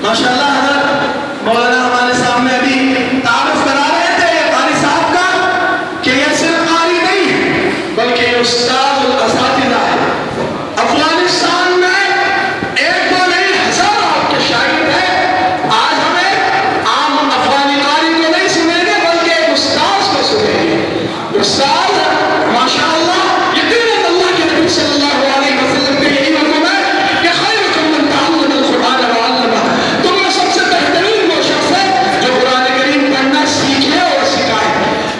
ماشاءاللہ حضرت مولانا ہمارے سامنے ابھی تعارف کرا رہے تھے یہ قاری صاحب کا کہ یہ صرف قاری نہیں ہے بلکہ یہ استاد الاساتذہ ہے. افغانستان میں ایک دو نہیں ہزاروں آپ کے شاگرد ہیں. آج ہمیں عام افغانی قاری کو نہیں سنیں گے بلکہ ایک استاد کو سنیں گے. استاد ماشاءاللہ یقیناً اللہ کے نبی صلی اللہ علیہ وسلم کے یہی حکم ہے کہ خیرکم من تعلم القرآن وعلمہ. تم میں سب سے بہترین وہ شخص ہے جو قرآن کریم پڑھنا سیکھے اور سکھائے.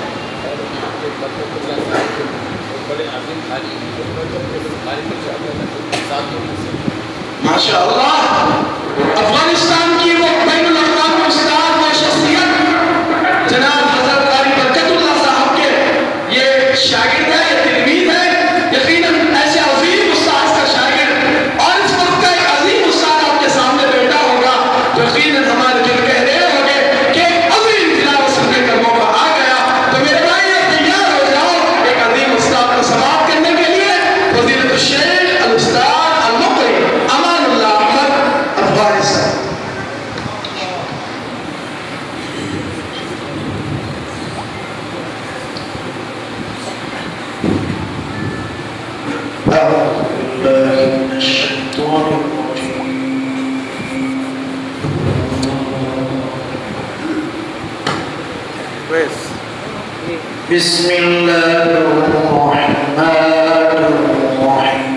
ماشاءاللہ افغانستان کی وہ بین الاقوامی استاد و شخصیت جناب حضرت قاری برکت اللہ صاحب کے یہ شاگرد ہے یہ تلمید ہے. یقیناً ایسے عظیم استاد کا شاگرد اور اس وقت کا ایک عظیم استاد آپ کے سامنے بیٹھا ہوگا تو یقیناً ہمارے دل کہہ رہے ہوگے کہ ایک عظیم تلاوت سننے کا موقع آ گیا. تو میرے بھائی تیار ہو جاؤ ایک عظیم استاد کو سماعت کرنے کے لیے. فضیلت الشیخ الاستاذ المقری امان اللہ احمد افغانستان. بسم اللہ الرحمن الرحیم.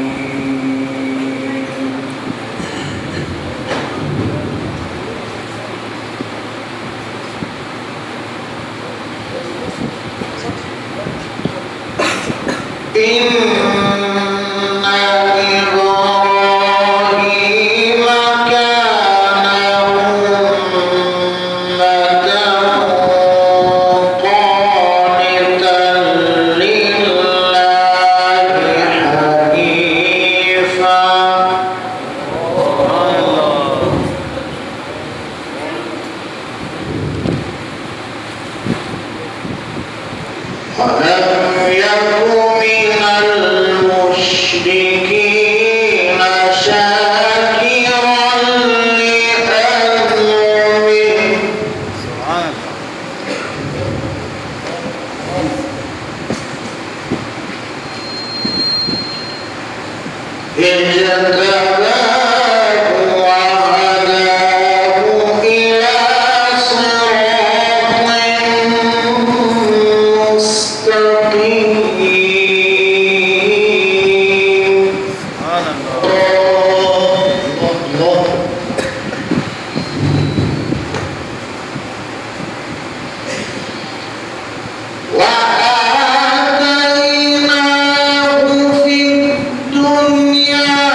وآتيناه في الدنيا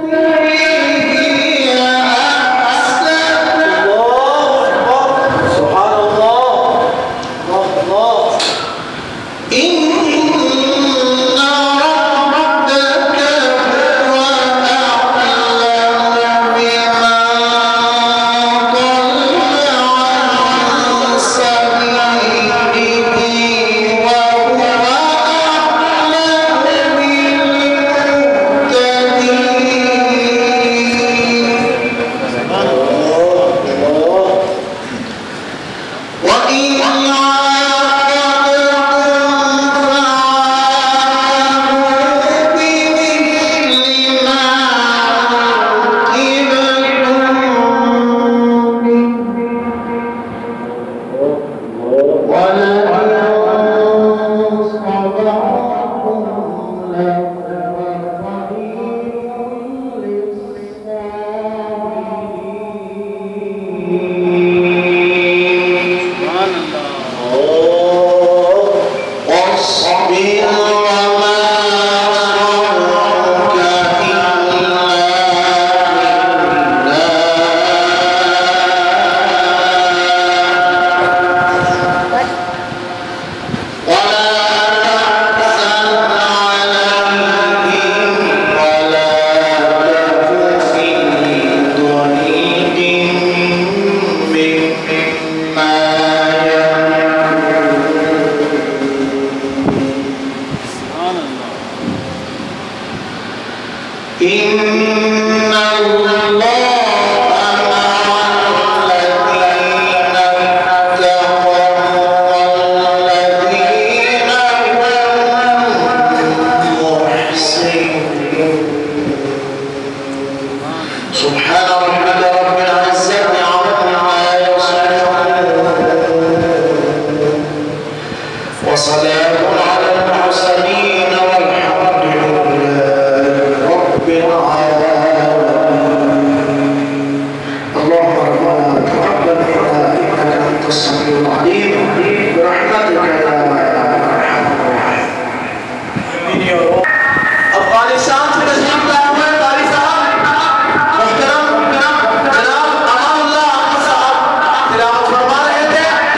وسلام على المرسلين والحمد لله رب العالمين.